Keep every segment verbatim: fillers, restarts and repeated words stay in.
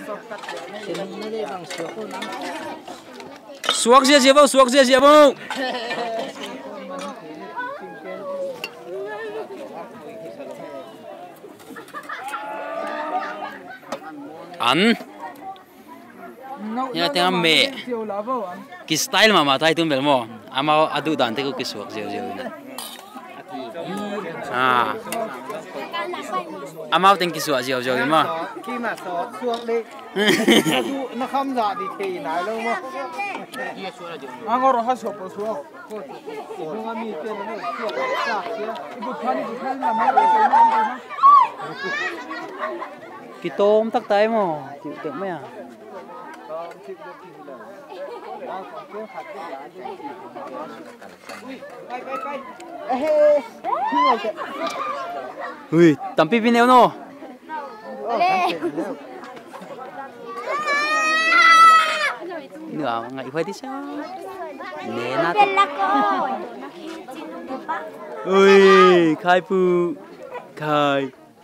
suak sia sia bau suak sia sia bau an ya tengah me ki style mama tai tu belmo ama adu dan te ko ki suak sia sia na ah ama teng ki suak sia sia ma ki ma so suak le na kham za di the na lo mo angor ha so po suak ko ko ga mi te no suak sa sia ibu thani bu thani na ma ro ko na ki tom tak tai mo chịu được mấy à ui tầm pi neo no nửa ngày phải đi sao nè na ui khai pu khai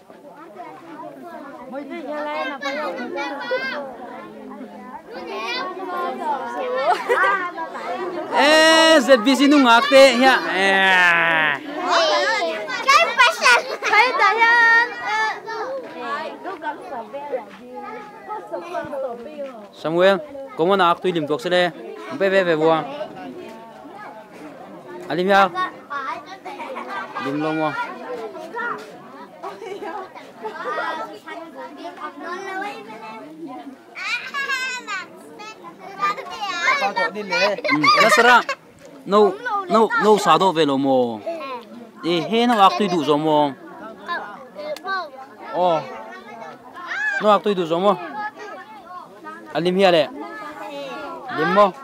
eh zet bisi nu ngak te ya eh cái pasal cái dayan Samuel como na aktu lim tok sele be be be bo alim ya lim lo mo nasara no no no sa do velo mo e he no aktu du zo mo oh no aktu du zo mo alim ya le lim mo